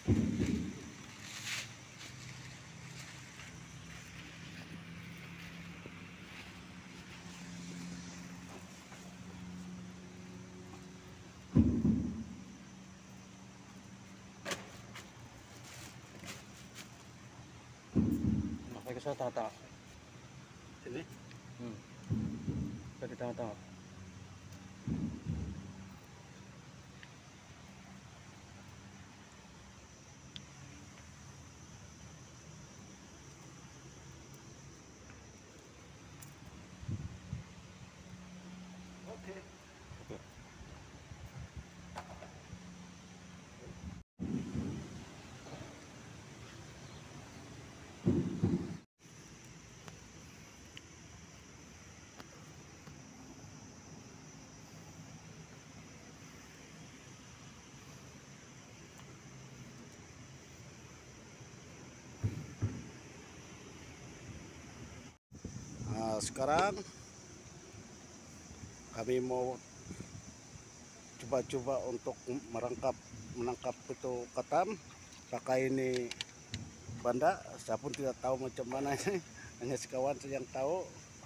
Pakai ke tata. Sini. Pakai tata. Oke. Nah, sekarang kami mau coba-coba untuk menangkap itu katam pakai ini banda. Saya pun tidak tahu macam mana ini, hanya si kawan saja yang tahu.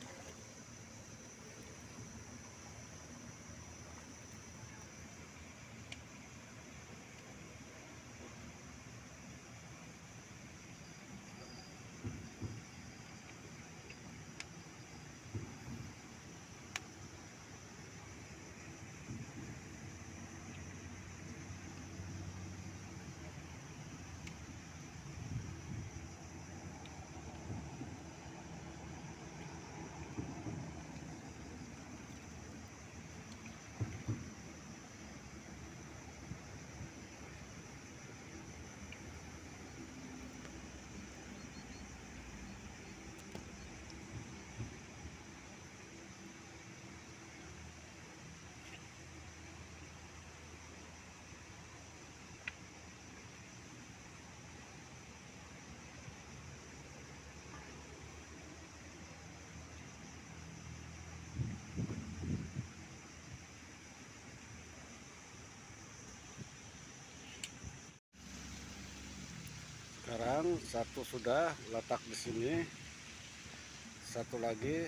Sekarang satu sudah letak di sini, satu lagi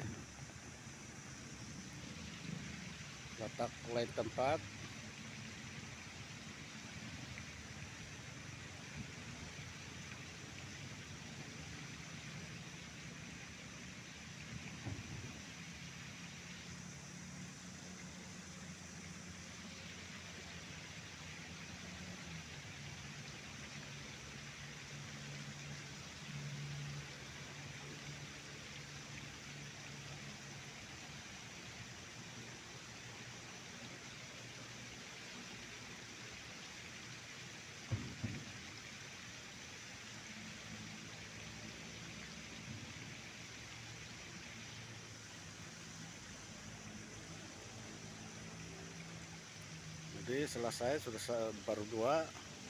letak lain tempat. Jadi selesai, sudah baru dua.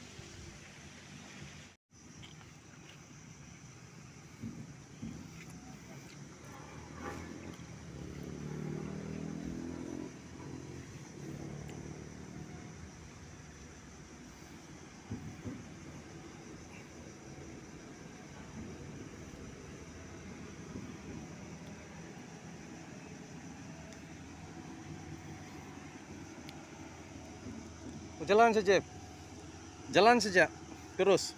Jalan saja. Jalan saja. Terus.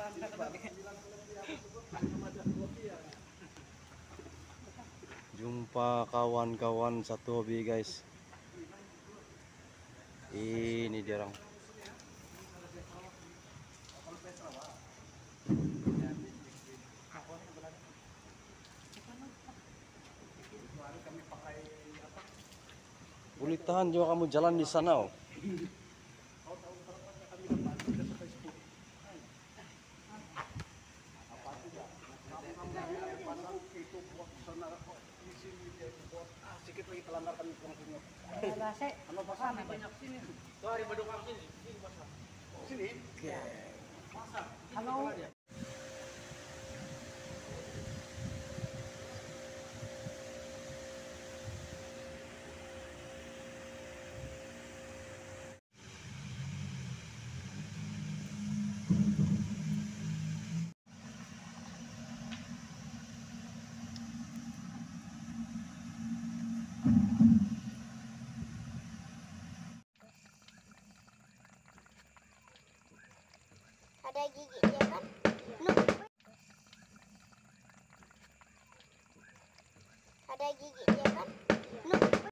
Jumpa kawan-kawan satu hobi guys. Ini dia orang. Boleh tahan juga kamu jalan di sana. Oh. Sedikit lagi pelanggar kami pulang sini. Ano pa sa banyak sini. Sorry, badukang sini. Sini. Halo. Ada giginya kan? Ada giginya kan?